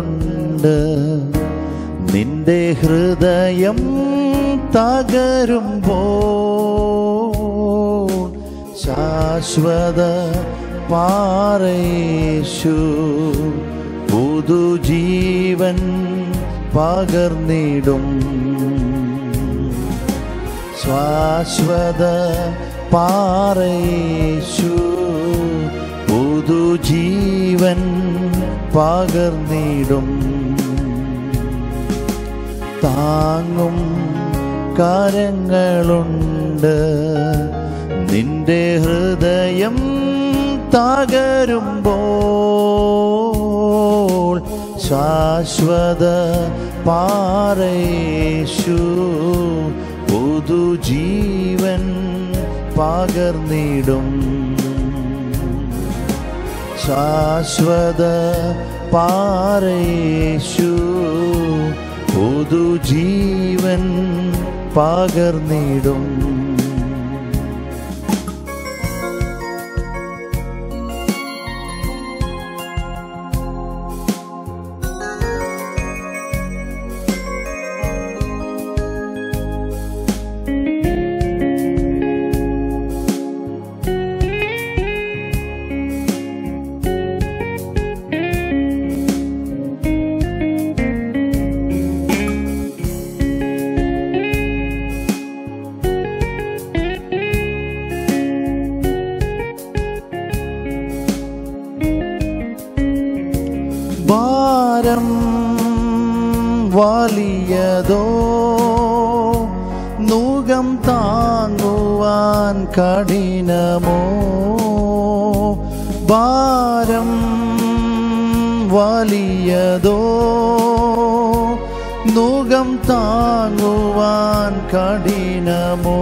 നിന്റെ ഹൃദയം തകരുമ്പോൾ ശാശ്വത പാറയേശു പുതുജീവൻ പകർന്നിടും. ശാശ്വത പാറയേശു പുതുജീവൻ പകർന്നിടും. താങ്ങും കരങ്ങളുണ്ട്, നിന്റെ ഹൃദയം തകരുമ്പോൾ ശാശ്വത പാറയേശു പുതുജീവൻ പകർന്നിടും. ശാശ്വത പാറയേശു പുതുജീവൻ പകർന്നിടും. ഭാരം വലിയതോ നുകം താങ്ങുവാൻ കഠിനമോ? ഭാരം വലിയതോ നുകം താങ്ങുവാൻ കഠിനമോ?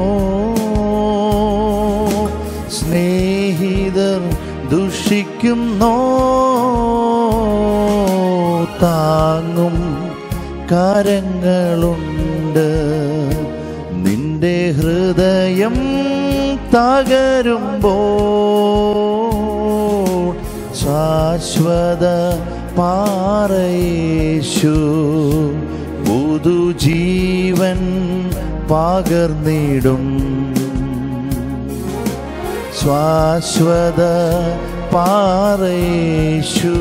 സ്നേഹിതർ ദുഷിക്കുന്നോ? താങ്ങും കരങ്ങളുണ്ട്, നിന്റെ ഹൃദയം തകരുമ്പോൾ ശാശ്വത പാറയേശു പുതുജീവൻ പകർന്നിടും. ശാശ്വത പാറയേശു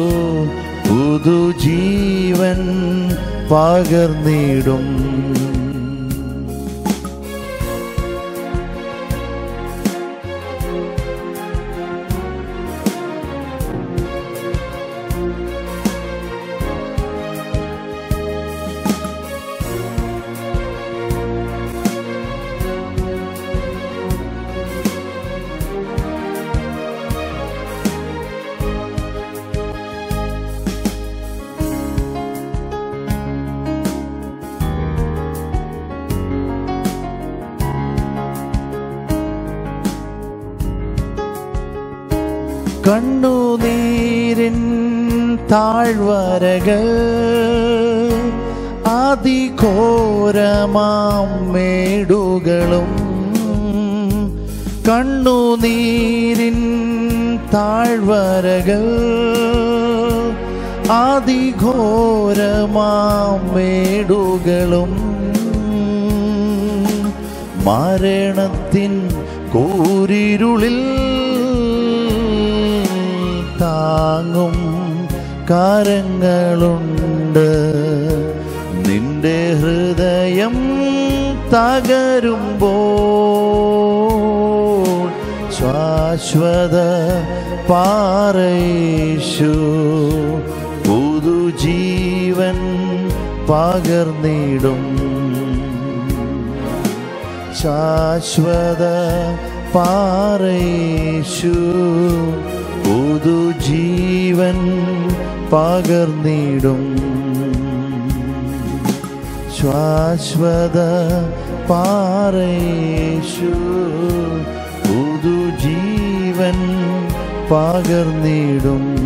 പുതുജീവൻ പകർന്നിടും. കണ്ണുനീരിൻ താഴ്വരകൾ അതിഘോരമാം മേടുകളും, കണ്ണുനീരിൻ താഴ്വരകൾ അതിഘോരമാം മേടുകളും, മരണത്തിൻ കൂരിരുളിൽ താങ്ങും കരങ്ങളുണ്ട്, നിന്റെ ഹൃദയം തകരുമ്പോൾ ശാശ്വത പാറയേശു പുതുജീവൻ പകർന്നിടും. ശാശ്വത പാറയേശു പുതുജീവൻ പകർന്നിടും. ശാശ്വത പാറയേശു പുതുജീവൻ പകർന്നിടും.